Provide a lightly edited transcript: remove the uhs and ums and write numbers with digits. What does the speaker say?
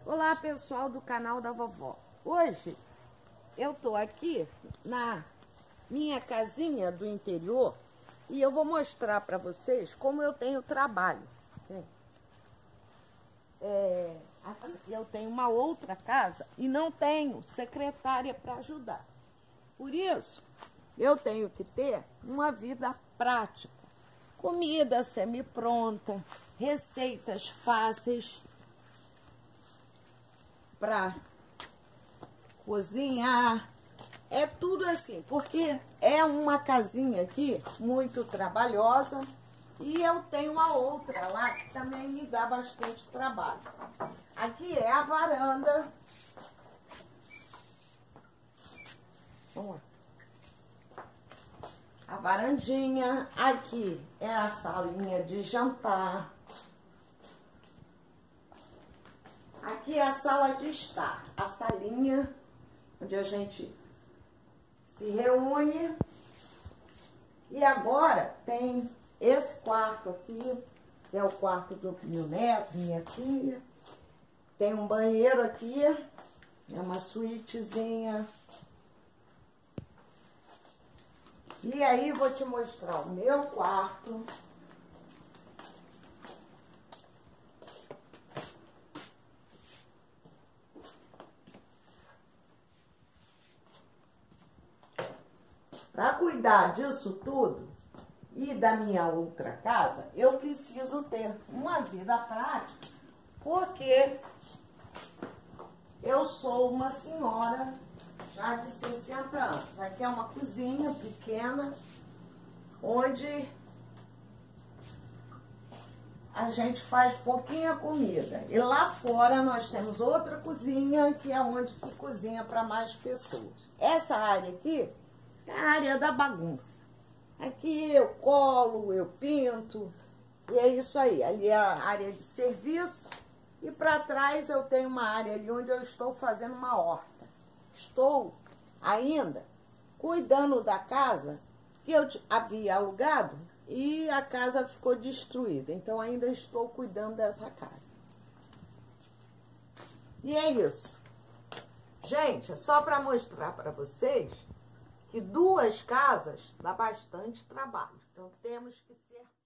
Olá, pessoal do canal da vovó. Hoje eu tô aqui na minha casinha do interior e eu vou mostrar para vocês como eu tenho trabalho. Eu tenho uma outra casa e não tenho secretária para ajudar. Por isso, eu tenho que ter uma vida prática. Comida semi-pronta, receitas fáceis para cozinhar. É tudo assim, porque é uma casinha aqui muito trabalhosa e eu tenho uma outra lá que também me dá bastante trabalho. Aqui é a varanda. Vamos lá. A varandinha. Aqui é a salinha de jantar. Aqui é a sala de estar, a salinha onde a gente se reúne. E agora tem esse quarto aqui, que é o quarto do meu neto, minha filha. Tem um banheiro aqui, é uma suítezinha. E aí vou te mostrar o meu quarto. Para cuidar disso tudo e da minha outra casa, eu preciso ter uma vida prática, porque eu sou uma senhora já de 60 anos. Aqui é uma cozinha pequena, onde a gente faz pouquinha comida. E lá fora nós temos outra cozinha, que é onde se cozinha para mais pessoas. Essa área aqui é a área da bagunça. Aqui eu colo, eu pinto, e é isso aí. Ali é a área de serviço. E para trás eu tenho uma área ali onde eu estou fazendo uma horta. Estou ainda cuidando da casa que eu havia alugado e a casa ficou destruída. Então ainda estou cuidando dessa casa. E é isso. Gente, é só para mostrar para vocês que 2 casas dá bastante trabalho. Então temos que ser